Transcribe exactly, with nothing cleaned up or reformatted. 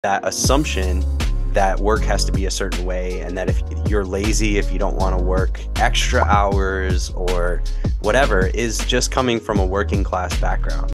that assumption that work has to be a certain way, and that if you're lazy, if you don't want to work extra hours or whatever, is just coming from a working class background.